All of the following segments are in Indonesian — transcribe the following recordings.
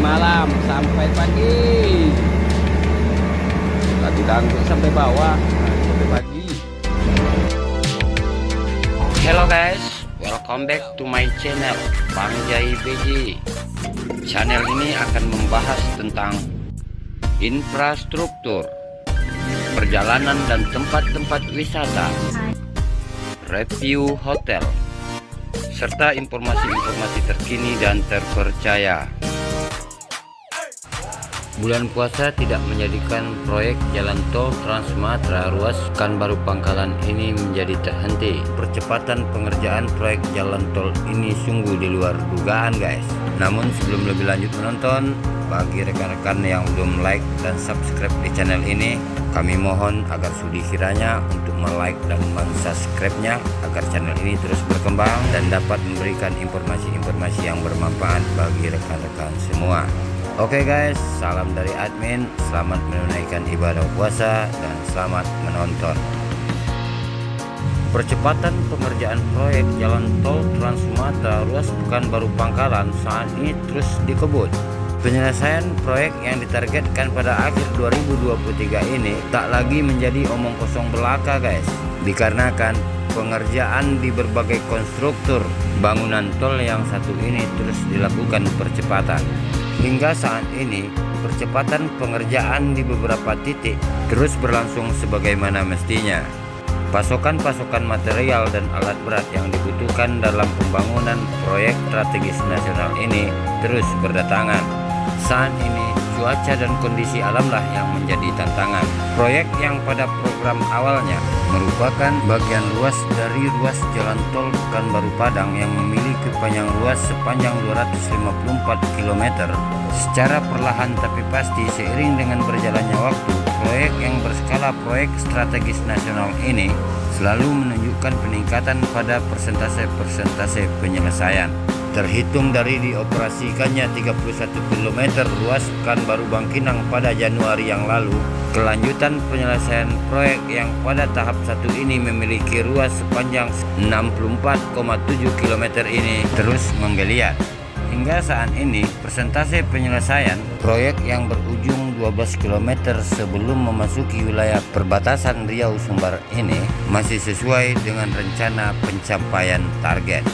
malam sampai pagi. Lagu dangdut sampai bawah, sampai pagi. Hello guys, welcome back to my channel Pangjai BJ. Channel ini akan membahas tentang infrastruktur, perjalanan dan tempat-tempat wisata, review hotel, serta informasi-informasi terkini dan terpercaya. Bulan puasa tidak menjadikan proyek jalan tol Trans Sumatera ruas Pekanbaru Pangkalan ini menjadi terhenti. Percepatan pengerjaan proyek jalan tol ini sungguh di luar dugaan guys. Namun sebelum lebih lanjut menonton, bagi rekan-rekan yang belum like dan subscribe di channel ini, kami mohon agar sudi kiranya untuk like dan subscribe-nya agar channel ini terus berkembang dan dapat memberikan informasi-informasi yang bermanfaat bagi rekan-rekan semua. Oke guys, salam dari admin, selamat menunaikan ibadah puasa dan selamat menonton. Percepatan pengerjaan proyek jalan tol Trans Sumatera ruas Pekanbaru Pangkalan saat ini terus dikebut. Penyelesaian proyek yang ditargetkan pada akhir 2023 ini tak lagi menjadi omong kosong belaka guys, dikarenakan pengerjaan di berbagai konstruktur bangunan tol yang satu ini terus dilakukan percepatan. Hingga saat ini, percepatan pengerjaan di beberapa titik terus berlangsung sebagaimana mestinya. Pasokan-pasokan material dan alat berat yang dibutuhkan dalam pembangunan proyek strategis nasional ini terus berdatangan. Saat ini, cuaca dan kondisi alamlah yang menjadi tantangan. Proyek yang pada program awalnya merupakan bagian luas dari ruas jalan tol Pekanbaru Padang yang memiliki panjang ruas sepanjang 254 km. Secara perlahan tapi pasti seiring dengan berjalannya waktu, proyek yang berskala proyek strategis nasional ini selalu menunjukkan peningkatan pada persentase penyelesaian. Terhitung dari dioperasikannya 31 km ruas Pekanbaru Bangkinang pada Januari yang lalu, kelanjutan penyelesaian proyek yang pada tahap 1 ini memiliki ruas sepanjang 64,7 km ini terus menggeliat. Hingga saat ini, persentase penyelesaian proyek yang berujung 12 km sebelum memasuki wilayah perbatasan Riau Sumbar ini masih sesuai dengan rencana pencapaian target.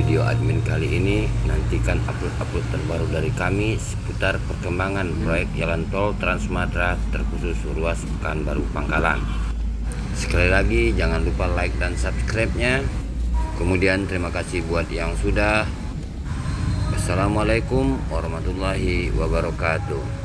video admin kali ini. Nantikan upload terbaru dari kami seputar perkembangan proyek jalan tol Trans Sumatera terkhusus ruas Pekanbaru Pangkalan. Sekali lagi jangan lupa like dan subscribe-nya. Kemudian terima kasih buat yang sudah. Assalamualaikum warahmatullahi wabarakatuh.